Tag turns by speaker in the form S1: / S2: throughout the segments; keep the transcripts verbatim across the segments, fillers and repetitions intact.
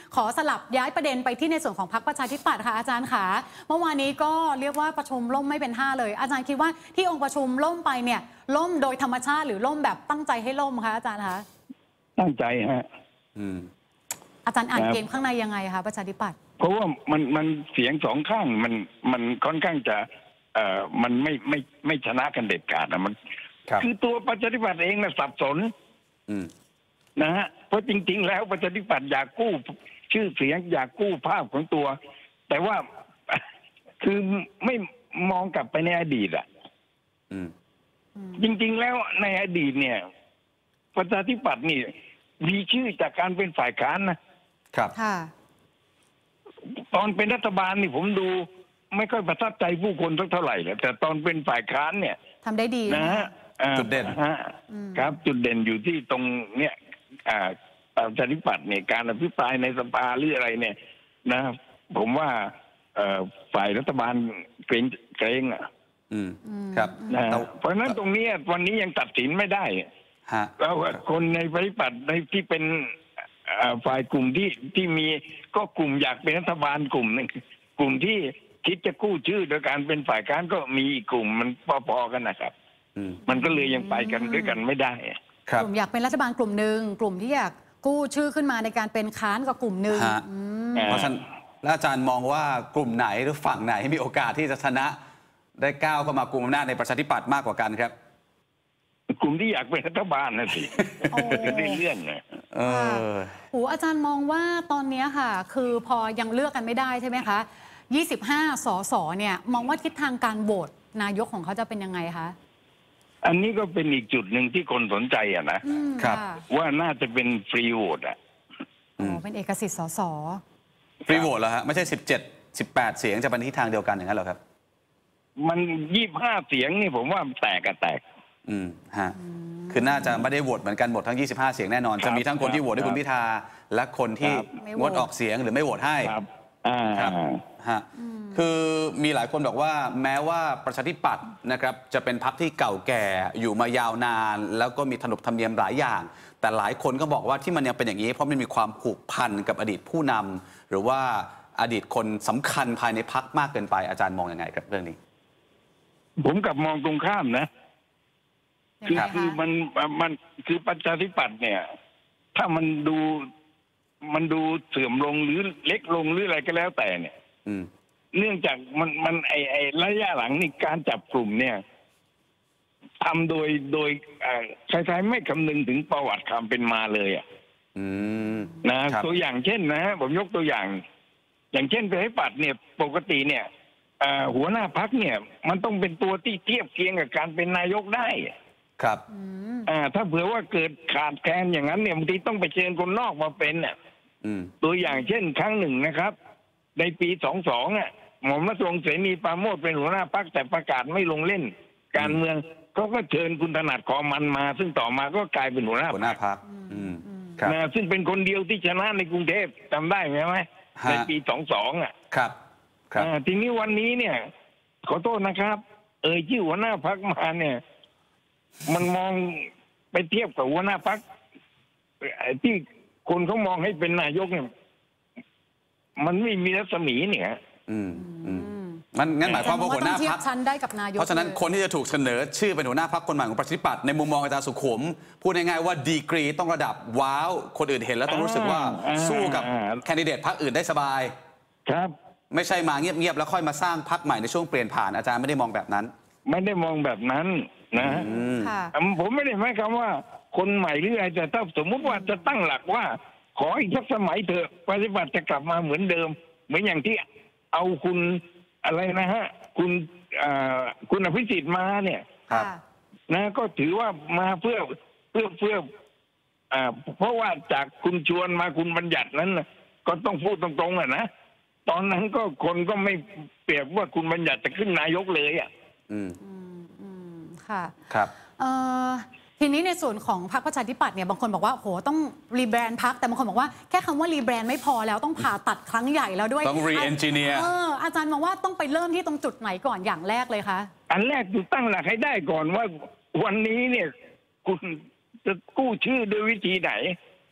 S1: ขอสลับย้ายประเด็นไปที่ในส่วนของพรรคประชาธิปัตย์ค่ะอาจารย์ขาเมื่อวานนี้ก็เรียกว่าประชุมล่มไม่เป็นท่าเลยอาจารย์คิดว่าที่องค์ประชุมล่มไปเนี่ยล่มโดยธรรมชาติหรือล่มแบบตั้งใจให้ล่มคะอาจารย์คะ
S2: ตั้งใจฮะ
S1: อืมอาจารย์อ่านเกมข้างในยังไงคะประชาธิปัตย์
S2: เพราะว่ามันมันเสียงสองข้างมันมันค่อนข้างจะเอ่อมันไม่ไม่ไม่ชนะกันเด็ดขาดนะมันคือตัวประชาธิปัตย์เองนะสับสนนะฮะเพราะจริงๆแล้วประชาธิปัตย์อยากกู้ชื่อเสียงอยากกู้ภาพของตัวแต่ว่าคือไม่มองกลับไปในอดีตอ่ะจริงๆแล้วในอดีตเนี่ยประชาธิปัตย์นี่มีชื่อจากการเป็นฝ่ายค้านนะครับค่ะตอนเป็นรัฐบาลนี่ผมดูไม่ค่อยประทับใจผู้คนสักเท่าไหร่แหละแต่ตอนเป็นฝ่ายค้านเนี่ย
S1: ทำได้ดี
S2: นะฮะ
S3: จุดเด่น
S2: ครับจุดเด่นอยู่ที่ตรงเนี้ยประชาธิปัตย์เนี่ยการอภิปรายในสภาหรืออะไรเนี่ยนะผมว่าฝ่ายรัฐบาลเกรงเกรงอ่ะ
S3: ครับ
S2: เพราะฉะนั้นตรงนี้วันนี้ยังตัดสินไม่ได้แล้วคนในประชาธิปัตย์ในที่เป็นฝ่ายกลุ่มที่ที่มีก็กลุ่มอยากเป็นรัฐบาลกลุ่มนึงกลุ่มที่คิดจะกู้ชื่อโดยการเป็นฝ่ายค้านก็มีอีกกลุ่มมันพอๆกันนะครับมันก็เลยยังไปกันด้วยกันไม่ได้
S1: กลุ่มอยากเป็นรัฐบาลกลุ่มหนึ่งกลุ่มที่อยากกู้ชื่อขึ้นมาในการเป็นค้านกับกลุ่มหนึ่ง
S3: เพราะฉะนั้นแล้วอาจารย์มองว่ากลุ่มไหนหรือฝั่งไหนมีโอกาสที่จะชนะได้ก้าวเข้ามากุมอำนาจในประชาธิปัตย์มากกว่ากันครับ
S2: กลุ่มที่อยากเป็นรัฐบาลนะสิจะได้เลื่อนนะ
S1: เออโอ้อาจารย์มองว่าตอนนี้ค่ะคือพอยังเลือกกันไม่ได้ใช่ไหมคะยี่สิบห้าสสเนี่ยมองว่าทิศทางการโหวตนายกของเขาจะเป็นยังไงคะ
S2: อันนี้ก็เป็นอีกจุดหนึ่งที่คนสนใจอ่ะนะครับว่าน่าจะเป็นฟรีโหวตอ่ะ
S1: อ๋อเป็นเอกสิทธิ์สส
S3: ฟรีโหวตเหรอฮะไม่ใช่สิบเจ็ดสิบแปดเสียงจะเป็นทิศทางเดียวกันอย่างนั้นเหรอครับ
S2: มันยี่สิบห้าเสียงนี่ผมว่าแตกกันแตก
S3: อืมฮะคือน่าจะไม่ได้โหวตเหมือนกันหมดทั้งยี่สิบห้าเสียงแน่นอนจะมีทั้งคนที่โหวตให้คุณพิธาและคนที่งดออกเสียงหรือไม่โหวตให้ครับฮะคือมีหลายคนบอกว่าแม้ว่าประชาธิปัตย์นะครับจะเป็นพรรคที่เก่าแก่อยู่มายาวนานแล้วก็มีขนบธรรมเนียมหลายอย่างแต่หลายคนก็บอกว่าที่มันยังเป็นอย่างนี้เพราะมันมีความผูกพันกับอดีตผู้นำหรือว่าอดีตคนสำคัญภายในพรรคมากเกินไปอาจารย์มองยังไงครับเรื่องนี้
S2: ผมกลับมองตรงข้ามนะคือคือมันมันคือประชาธิปัตย์เนี่ยถ้ามันดูมันดูเสื่อมลงหรือเล็กลงหรืออะไรก็แล้วแต่เนี่ยเนื่องจากมันมันไอไอระยะหลังนี่การจับกลุ่มเนี่ยทำโดยโดยใครๆไม่คำนึงถึงประวัติความเป็นมาเลยอ่ะนะตัวอย่างเช่นนะผมยกตัวอย่างอย่างเช่นประชาธิปัตย์เนี่ยปกติเนี่ยหัวหน้าพรรคเนี่ยมันต้องเป็นตัวที่เทียบเคียงกับการเป็นนายกได้
S3: ครับ
S2: อ่าถ้าเผื่อว่าเกิดขาดแคลนอย่างนั้นเนี่ยบางทีต้องไปเชิญคนนอกมาเป็นเนี่ยตัวอย่างเช่นครั้งหนึ่งนะครับในปีสองสองอ่ะหม่อมราชวงศ์เสนีปราโมชเป็นหัวหน้าพรรคแต่ประกาศไม่ลงเล่นการเมืองเขาก็เชิญคุณถนัดขอมันมาซึ่งต่อมาก็กลายเป็นหัวหน้า
S3: หัวหน้าพรรค
S2: นะซึ่งเป็นคนเดียวที่ชนะในกรุงเทพจำได้ไหมไหมในปีสองสองอ่ะ
S3: ครับครับ
S2: ทีนี้วันนี้เนี่ยขอโทษนะครับเอ่ยชื่อหัวหน้าพรรคมาเนี่ยมันมองไปเทียบกับหัวหน้าพรรคที่คนเขามองให้เป็นนายกเนี่ยมันไม่มีรัศมีเนี่ย
S3: อืมอืมมันงั้นหมายความว่าหัวหน้าพรรคเพราะฉะนั้นคนที่จะถูกเสนอชื่อเป็นหัวหน้าพรรคคนใหม่ของประชาธิปัตย์ในมุมมองอาจารย์สุขุมพูดง่ายๆว่าดีกรีต้องระดับว้าวคนอื่นเห็นแล้วต้องรู้สึกว่าสู้กับแคนดิเดตพรรคอื่นได้สบาย
S2: ครับ
S3: ไม่ใช่มาเงียบๆแล้วค่อยมาสร้างพรรคใหม่ในช่วงเปลี่ยนผ่านอาจารย์ไม่ได้มองแบบนั้น
S2: ไม่ได้มองแบบนั้นนะผมไม่ได้หมายความว่าคนใหม่หรืออะไรแต่ถ้าสมมุติว่าจะตั้งหลักว่าขออีกสักสมัยเถอะปฏิบัติจะกลับมาเหมือนเดิมเหมือนอย่างที่เอาคุณอะไรนะฮะคุณคุณอภิสิทธิ์มาเนี่ยนะก็ถือว่ามาเพื่อเพื่อเพื่อเพราะว่าจากคุณชวนมาคุณบัญญัตินั้นก็ต้องพูดตรงๆอ่ะนะตอนนั้นก็คนก็ไม่เปรียบว่าคุณบัญญัติจะขึ้นนายกเลยอ่ะ
S3: อืม
S1: อืมค่ะ
S3: ครับ
S1: เอ่อทีนี้ในส่วนของพรรคประชาธิปัตย์เนี่ยบางคนบอกว่าโหต้องรีแบรนด์พรรคแต่บางคนบอกว่าแค่คำว่ารีแบรนด์ไม่พอแล้วต้องผ่าตัดครั้งใหญ่แล้วด้วย
S3: ต้องรีเอนจิเนียร์
S1: อาจารย์มองว่าต้องไปเริ่มที่ตรงจุดไหนก่อนอย่างแรกเลยคะ
S2: อันแรกคือตั้งหลักให้ได้ก่อนว่าวันนี้เนี่ยคุณจะกู้ชื่อด้วยวิธีไหน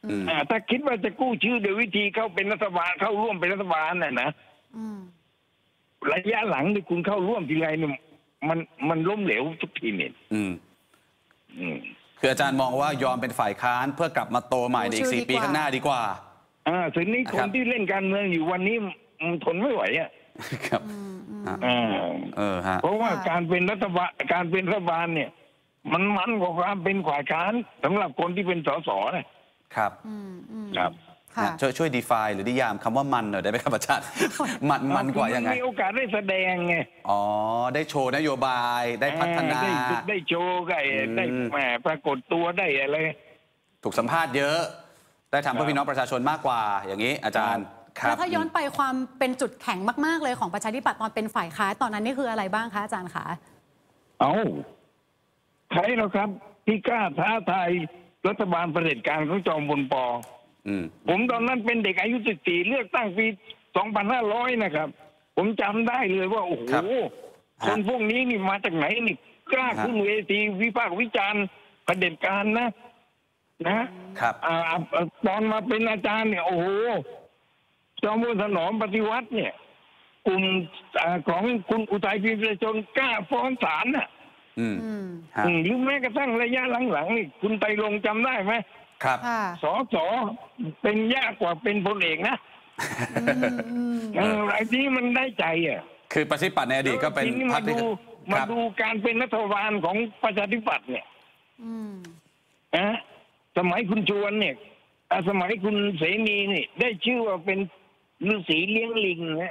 S2: อ่าถ้าคิดว่าจะกู้ชื่อโดยวิธีเข้าเป็นรัฐบาลเข้าร่วมเป็นรัฐบาลน่ะนะระยะหลังที่คุณเข้าร่วมทีไรเนี่ยมันมันล้มเหลวทุกทีเนี่ย
S3: อืมคืออาจารย์มองว่ายอมเป็นฝ่ายค้านเพื่อกลับมาโตใหม่ในอีกสี่ปีข้างหน้าดีกว่า
S2: อ่าถึงนี้คนที่เล่นการเมืองอยู่วันนี้มันทนไม่ไหวอ่ะ
S3: ครับ
S2: อ่า
S3: เออฮะ
S2: เพราะว่าการเป็นรัฐบาลการเป็นรัฐบาลเนี่ย มันมันกว่าความเป็นฝ่ายค้านสำหรับคนที่เป็นสส
S3: นะครับ
S2: ครับ
S3: ช่วยช่วยดีไฟหรือนิยามคำว่ามันหน่อยได้ไหมครับอาจารย์มันมันกว่ายังไง
S2: มีโอกาสได้แสดงไง
S3: อ๋อได้โชว์นโยบายได้พัฒนา
S2: ได้โชว์ได้ได้แหมปรากฏตัวได้อะไร
S3: ถูกสัมภาษณ์เยอะได้ทำเพื่อพี่น้องประชาชนมากกว่าอย่างนี้อาจารย์
S1: แล้วถ้าย้อนไปความเป็นจุดแข็งมากๆเลยของประชาธิปัตย์ตอนเป็นฝ่ายค้านตอนนั้นนี่คืออะไรบ้างคะอาจารย์คะ
S2: เอาใครหรอครับที่กล้าท้าทายรัฐบาลเผด็จการของจอมพลป.ผมตอนนั้นเป็นเด็กอายุสิบสี่เลือกตั้งปีสองพันห้าร้อยนะครับ ผมจำได้เลยว่าโอ้โหคนพวกนี้นี่มาจากไหนนี่กล้าขึ้นเวทีวิพากษ์วิจารณ์เผด็จการนะ
S3: นะครับ
S2: ตอนมาเป็นอาจารย์เนี่ยโอ้โหจอมพลถนอมปฏิวัติเนี่ยกลุ่มของคุณอุทัยพิมพ์ประชาชนกล้าฟ้องศาลน่ะหรือแม้กระทั่งระยะหลังๆนี่คุณไตรรงค์จำได้ไหม
S3: ครับ
S2: สอสอเป็นยากกว่าเป็นพลเอกนะอะไรนี้มันได้ใจอ่ะ
S3: คือประชาธิปัตย์ในอดีตก็เป็น
S2: พรรคที่มาดูการเป็นรัฐบาลของประชาธิปัตย์เนี่ยนะสมัยคุณชวนเนี่ยสมัยคุณเสนีนี่ได้ชื่อว่าเป็นฤาษีเลี้ยงลิงนะ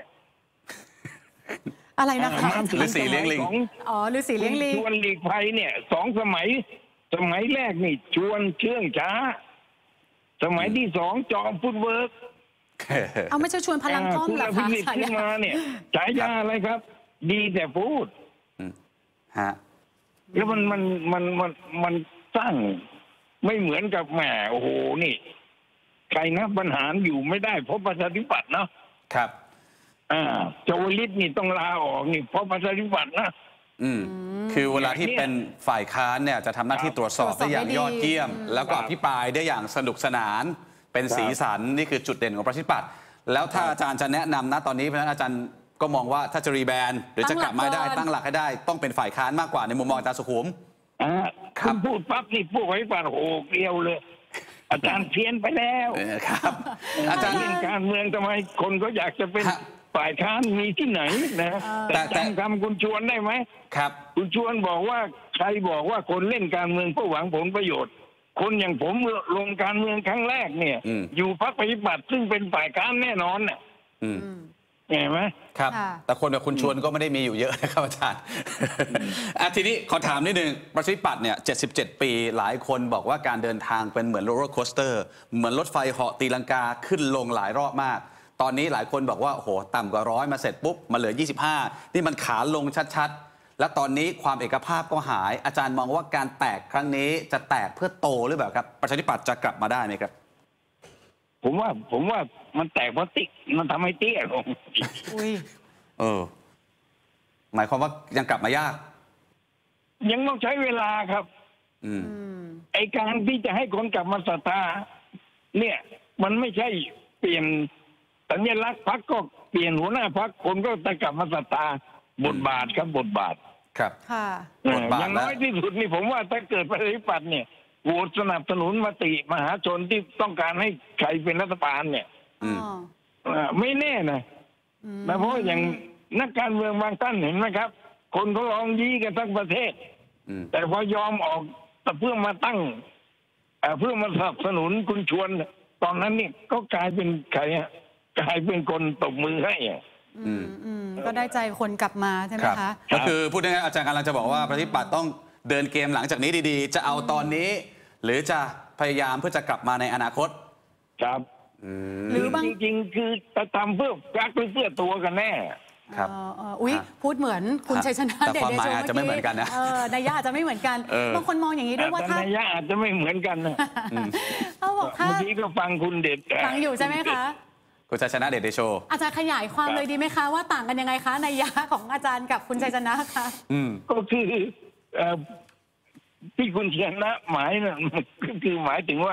S1: อะไรนะคะ
S3: ฤาษีเลี้ยงลิง
S1: อ๋อฤาษีเลี้ยงลิง
S2: ชวนหลีกภัยเนี่ยสองสมัยสมัยแรกนี่ชวนเชื่องช้าสมัยที่สองจอมฟุตเวิร์ก
S1: เอาไม่ใช่ชวนพลังก้อมหรอคะ
S2: ขึ้นมาเนี่ยฉายาอะไรครับดีแต่พูด
S3: ฮะ
S2: แล้วมันมันมันมันมันสร้างไม่เหมือนกับแหมโอ้โหนี่ใครนะปัญหาอยู่ไม่ได้เพราะประชาธิปัตย์เนาะ
S3: ครับ
S2: อ่าโจลิสนี่ต้องลาออกนี่เพราะประชาธิปัตย์นะ
S3: อืมคือเวลาที่เป็นฝ่ายค้านเนี่ยจะทำหน้าที่ตรวจสอบได้อย่างยอดเยี่ยมแล้วก็อภิปรายได้อย่างสนุกสนานเป็นสีสันนี่คือจุดเด่นของประชาธิปัตย์แล้วถ้าอาจารย์จะแนะนำนะตอนนี้เพราะฉะนั้นอาจารย์ก็มองว่าถ้าจะรีแบรนด์หรือจะกลับมาได้ตั้งหลักให้ได้ต้องเป็นฝ่ายค้านมากกว่าในมุมมองอาจารย์สุขุม
S2: อ่าคุณพูดปั๊บนี่พูดไว้ป่ะโอ้เกลียวเลยอาจารย์เพี้ยนไปแล้ว
S3: ครับ
S2: อาจารย์เล่นการเมืองทำไมคนก็อยากจะเป็นฝ่ายค้านมีที่ไหนนะแต่จำคำคุณชวนได้ไหม
S3: ครับ
S2: คุณชวนบอกว่าใครบอกว่าคนเล่นการเมืองเพื่อหวังผลประโยชน์คนอย่างผมลงการเมืองครั้งแรกเนี่ยอยู่พรรคประชาธิปัตย์ซึ่งเป็นฝ่ายค้านแน่นอนเนี่ยเห็นไหม
S3: ครับแต่คนแบบคุณชวนก็ไม่ได้มีอยู่เยอะนะครับอาจารย์ทีนี้ขอถามนิดนึงประชาธิปัตย์เนี่ยเจ็ดสิบเจ็ดปีหลายคนบอกว่าการเดินทางเป็นเหมือนโรลเลอร์โคสเตอร์เหมือนรถไฟเหาะตีลังกาขึ้นลงหลายรอบมากตอนนี้หลายคนบอกว่าโอ้โหต่ำกว่าร้อยมาเสร็จปุ๊บมาเหลือยี่สิบห้านี่มันขาลงชัดๆและตอนนี้ความเอกภาพก็หายอาจารย์มองว่าการแตกครั้งนี้จะแตกเพื่อโตหรือเปล่าครับประชาธิปัตย์จะกลับมาได้ไหมครับ
S2: ผมว่าผมว่ามันแตกเพราะติ๊กมันทำให้เตี้ยลง
S3: เออหมายความว่ายังกลับมายาก
S2: ยังต้องใช้เวลาครับ
S3: อืม
S2: ไอการที่จะให้คนกลับมาศรัทธาเนี่ยมันไม่ใช่เปลี่ยนสัญลักษณ์พรรคก็เปลี่ยนหัวหน้าพรรคคนก็จะกลับมาศรัทธาบทบาทครับบทบาท
S3: ครับ
S1: ค่ะ
S2: อย่างน้อยที่สุดนี่ผมว่าถ้าเกิดประชาธิปัตย์เนี่ยโหวตสนับสนุนมติมหาชนที่ต้องการให้ใครเป็นรัฐบาลเนี่ยไม่แน่นะนะเพราะอย่างนักการเมืองบางท่านเห็นไหมครับคนเขาลองยี้กันทั้งประเทศแต่พอยอมออกแต่เพื่อมาตั้งเพื่อมาสนับสนุนคุณชวนตอนนั้นนี่ก็กลายเป็นใครฮะกลายเป็นคนตบมือให้
S1: อืมอืมก็ได้ใจคนกลับมาใช่ไหมคะ
S3: ก็คือพูดง่ายๆอาจารย์กำลังจะบอกว่าประชาธิปัตย์ต้องเดินเกมหลังจากนี้ดีๆจะเอาตอนนี้หรือจะพยายามเพื่อจะกลับมาในอนาคต
S2: ครับหรือบางจริงๆคือจะทำเพื่อรักเพื่อตัวกันแน่
S3: ครับ
S1: อุ้ยพูดเหมือนคุณชัยชนะ
S3: เดชเดโชอาจจะไม่เหมือนกันนะ
S1: นัยยะอาจจะไม่เหมือนกันบางคนมองอย่างนี้ด้วยว่าถ้า
S2: นัยยะอาจจะไม่เหมือนกันนะ
S1: เขาบอกถ้า
S2: เมื่อกี้ก็ฟังคุณเดช
S1: ฟังอยู่ใช่ไหมคะ
S3: คุณชัยชนะเดชเดโช
S1: อาจารย์ขยายความเลยดีไหมคะว่าต่างกันยังไงคะนัยยะของอาจารย์กับคุณชัยชนะคะ
S2: ก็คือที่คุณชนะหมายนะคือหมายถึงว่า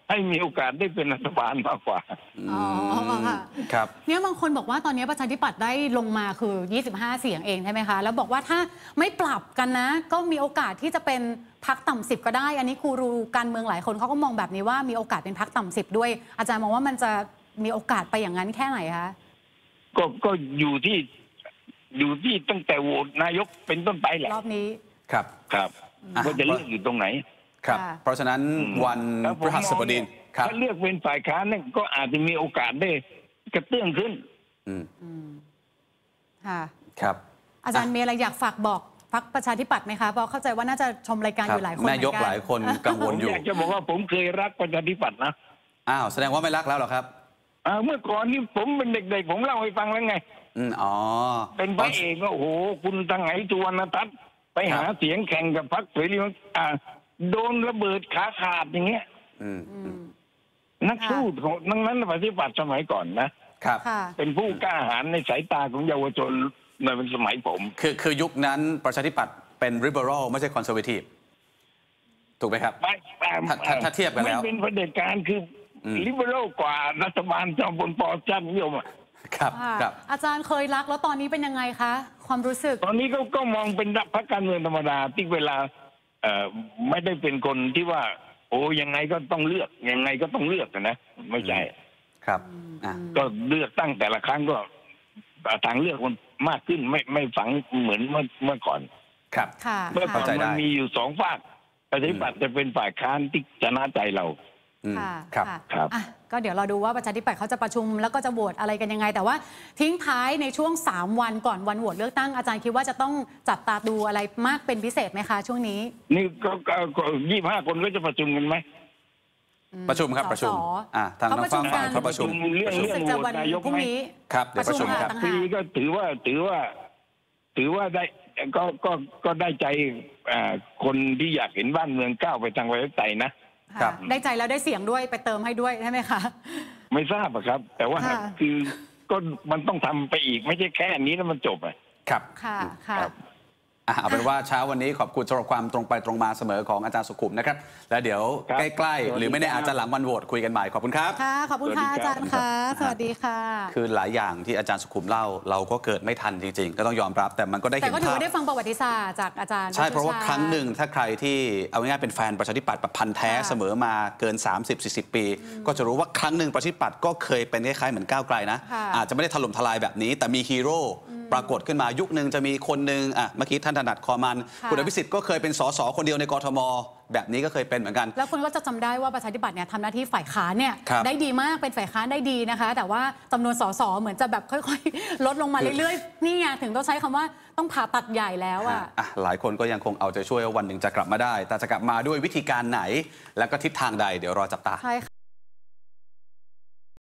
S2: ให้มีโอกาสได้เป็นรัฐบาลมากกว่า
S1: อ๋อค่ะ
S3: ครับ
S1: เนี่ยบางคนบอกว่าตอนนี้ประชาธิปัตย์ได้ลงมาคือ ยี่สิบห้า เสียงเองใช่ไหมคะ แล้วบอกว่าถ้าไม่ปรับกันนะ ก็มีโอกาสที่จะเป็นพรรคต่ำสิบก็ได้ อันนี้ครูรูการเมืองหลายคนเขาก็มองแบบนี้ว่ามีโอกาสเป็นพรรคต่ำสิบด้วย อาจารย์มองว่ามันจะมีโอกาสไปอย่างนั้นแค่ไหนคะ
S2: ก็ก็อยู่ที่อยู่ที่ตั้งแต่โหวตนายกเป็นต้นไปแหละ
S1: รอบนี้
S3: ครับ
S2: ครับ
S3: อ่ะ
S2: ว่าจะเลือกอยู่ตรงไหน
S3: ครับ
S1: ค่ะ
S3: เพราะฉะนั้นวัน
S2: แล้ว
S3: พฤหัสบดี
S2: ผมมองเนี่ย
S3: ครับ
S2: ถ้าเลือกเป็นฝ่ายค้านเนี่ยก็อาจจะมีโอกาสได้กระเตื้องขึ้น
S3: อืม
S1: ค่ะ
S3: ครับ
S1: อาจารย์มีอะไรอยากฝากบอกพรรคประชาธิปัตย์ไหมคะ เพราะเข้าใจว่าน่าจะชมรายการ
S3: ครั
S1: อบ ยู่หลายคน
S3: แม่ยก
S1: เหมือนน
S3: หลายคนกัง
S2: ผ
S3: วล
S2: ม
S3: อยู่
S2: อยากจะบอกว่าผมเคยรักประชาธิปัตย์นะ
S3: อ้าวแสดงว่าไม่รักแล้วเหรอครับ
S2: อ่าเมื่อก่อนนี่ผมเป็นเด็กๆผมเล่าให้ฟังแล้วไง
S3: อืมอ๋อ
S2: เป็นพระเอกก็โอ้โหคุณตังไหสุวรรณทัศน์ไปหา
S3: ครับ
S2: เสียงแข่งกับพรรคเสรีอ่าโดนระเบิดขาขาดอย่างเงี้ย
S3: อืม
S1: อืม
S2: นักสู้ของนังนั้นประชาธิปัตย์สมัยก่อนนะครับ
S1: ค่ะ
S2: เป็นผู้กล้าหาญในสายตาของเยาวชนในสมัยผม
S3: คือคือยุคนั้นประชาธิปัตย์เป็น liberal ไม่ใช่ conservative ถูกไหมครับ
S2: ไม่ไม่
S3: ถ้าถ้าถ้าเทียบกันแล้ว
S2: ไม่เป็นเผด็จการคืออ
S3: ม
S2: ลิเบอรัลกว่ารัฐบาลจอมพลปชาตินิยมอะ
S3: ครับ
S1: ค่ะ
S3: ครับ
S1: อาจารย์เคยรักแล้วตอนนี้เป็นยังไงคะ ความรู้สึก
S2: ตอนนี้ก็ก็มองเป็นพรรคการเมืองธรรมดาที่เวลาเอ่อไม่ได้เป็นคนที่ว่า โอ้ยังไงก็ต้องเลือกยังไงก็ต้องเลือกนะไม่ใช่
S3: ครับอ่ะ
S2: ก็เลือกตั้งแต่ละครั้งก็ทางเลือกมันมากขึ้นไม่ไม่ฝังเหมือนเมื่อเมื่อก่อน
S3: ครับ
S1: ค่ะ
S2: เมื่อก่อน
S3: เข้าใจได้
S2: มันมีอยู่สองฝากประชาธิปัตย์จะเป็นฝ่ายค้านที่ชนะใจเรา
S3: อืม
S1: ค่ะ
S3: ครับ
S1: ค่ะ
S2: ครับ
S1: อ่ะก็เดี๋ยวเราดูว่าประชาธิปัตย์เขาจะประชุมแล้วก็จะโหวตอะไรกันยังไง แต่ว่าทิ้งท้ายในช่วงสามวันก่อนวันโหวตเลือกตั้งอาจารย์คิดว่าจะต้องจับตาดูอะไรมากเป็นพิเศษไหมคะช่วงนี้
S2: นี่ก็ยี่ห้าคนก็จะประชุมกันไหม
S3: ประชุมครับประชุม
S1: สส
S3: อ่ะทาง
S1: เขา
S3: ทาง
S1: ประชุ
S3: ฝั่
S1: ม
S3: งฝ่าย
S1: กัน
S3: เขาประชุม
S2: เรื่อง
S3: ประชุม
S1: รู้สึกจะวัน
S2: นายกไหม
S1: พรุ่งนี้
S3: ครับเดี๋ยวประชุม
S1: ค่ะ
S3: ครับ
S1: ต่าง
S2: ที
S1: หาก
S2: ก็ถือว่าถือว่า ถือว่าได้ก็ก็ก็ได้ใจอ่าคนที่อยากเห็นบ้านเมืองก้าวไปทางประชาธิปไตยนะ
S3: ครั
S1: ค่ะ
S3: บ
S1: ได้ใจแล้วได้เสียงด้วยไปเติมให้ด้วยใช่ไหมคะ
S2: ไม่ทราบอะครับ แต่ว่า
S1: ค่ะ
S2: คือก็มันต้องทำไปอีกไม่ใช่แค่อันนี้แล้วมันจบอะ
S3: ครับ
S1: ค่ะค่ะ
S2: ครับ
S3: อ่ะเอาเป็นว่าเช้าวันนี้ขอบคุณสำหรับความตรงไปตรงมาเสมอของอาจารย์สุขุมนะครับ แล้วเดี๋ยว
S2: ครับ
S3: ใกล้ๆ หรือไม่แน่อาจจะหลังวันโหวตคุยกันใหม่ขอบคุณครับ
S1: ค่ะ ขอบคุณค่ะ
S2: สวัสดี
S1: อา
S2: ครับ
S1: จารย์ค่ะ สวัสดีค่ะ
S3: คือหลายอย่างที่อาจารย์สุขุมเล่า เราก็เกิดไม่ทันจริง ๆ ก็ต้องยอมรับ แต่มันก็ได้
S1: แต่
S3: เห็น
S1: ก็ถือ
S3: ภาพ
S1: ว่าได้ฟังประวัติศาสตร์จากอาจารย์
S3: ใช่เพราะว่า
S1: ผู้ชี่ยชญ
S3: ครั้งหนึ่งถ้าใครที่เอาง่ายๆเป็นแฟนประชาธิปัตย์แบบพันธุ์แท้
S1: ค่ะ
S3: เสมอมาเกิน สามสิบสี่สิบ ปี ก็จะรู้ว่าครั้งหนึ่งประชาธิปัตย์ก็เคยเป็นคล้ายๆเหมือนก้าวไกลนะ
S1: ค่ะ
S3: อาจจะไม่ได้ถล่มทลายแบบนี้ แต่มีฮีโร่ปรากฏขึ้นมายุคหนึ่งจะมีคนหนึ่งอ่ะเมื่อกี้ท่านถนัดคอมัน
S1: ค่ะ
S3: คุณอภิสิทธิ์ก็เคยเป็นสสคนเดียวในกทมแบบนี้ก็เคยเป็นเหมือนกัน
S1: แล้วคุณก็จะจำได้ว่าประชาธิปัตย์เนี่ยทำหน้าที่ฝ่ายค้านเนี่ย
S3: ครับ
S1: ได้ดีมากเป็นฝ่ายค้านได้ดีนะคะ แต่ว่าจำนวนสสเหมือนจะแบบค่อยๆ ลดลงมาเรื่อยๆ นี่ไงถึงต้องใช้คำว่าต้องผ่าตัดใหญ่แล้วอ่ะ
S3: อ่ะหลายคนก็ยังคงเอาใจช่วยว่าวันหนึ่งจะกลับมาได้ แต่จะกลับมาด้วยวิธีการไหน และก็ทิศทางใดเดี๋ยวรอจับตา
S1: ใช่ค่ะ